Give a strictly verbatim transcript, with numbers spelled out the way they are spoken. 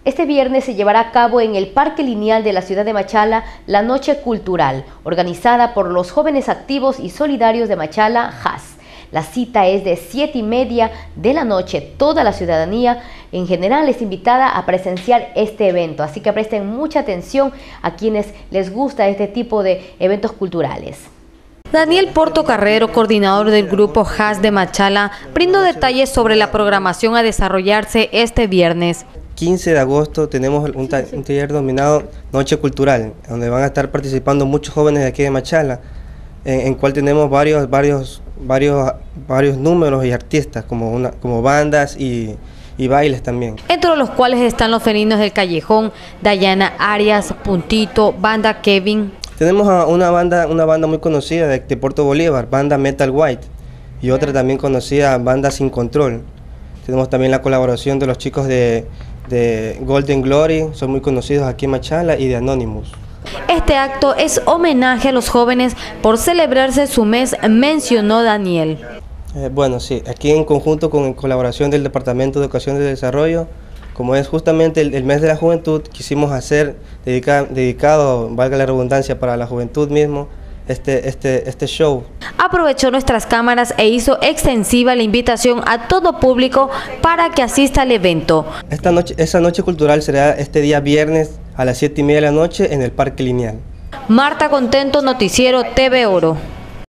Este viernes se llevará a cabo en el Parque Lineal de la ciudad de Machala la Noche Cultural, organizada por los jóvenes activos y solidarios de Machala, J A S. La cita es de siete y media de la noche. Toda la ciudadanía en general es invitada a presenciar este evento, así que presten mucha atención a quienes les gusta este tipo de eventos culturales. Daniel Portocarrero, coordinador del grupo J A S de Machala, brindó detalles sobre la programación a desarrollarse este viernes. quince de agosto tenemos un, un taller denominado Noche Cultural, donde van a estar participando muchos jóvenes de aquí de Machala, en, en cual tenemos varios, varios, varios, varios números y artistas, como, una, como bandas y, y bailes también. Entre los cuales están los felinos del Callejón, Dayana Arias, Puntito, Banda Kevin. Tenemos a una banda, una banda muy conocida de, de Puerto Bolívar, Banda Metal White, y otra también conocida, Banda Sin Control. Tenemos también la colaboración de los chicos de, de Golden Glory, son muy conocidos aquí en Machala, y de Anonymous. Este acto es homenaje a los jóvenes por celebrarse su mes, mencionó Daniel. Eh, bueno, sí, aquí en conjunto con en colaboración del Departamento de Educación y Desarrollo, como es justamente el, el mes de la juventud, quisimos hacer, dedica, dedicado, valga la redundancia, para la juventud mismo, este, este, este show. Aprovechó nuestras cámaras e hizo extensiva la invitación a todo público para que asista al evento. Esta noche, esa noche cultural será este día viernes a las siete y media de la noche en el Parque Lineal. Marta Contento, Noticiero T V Oro.